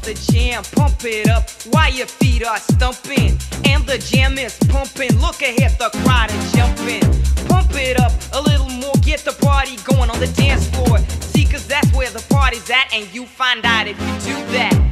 the jam. Pump it up while your feet are stumping. And the jam is pumping. Look ahead, the crowd is jumping. Pump it up a little more, get the party going on the dance floor. See, cause that's where the party's at, and you find out if you do that.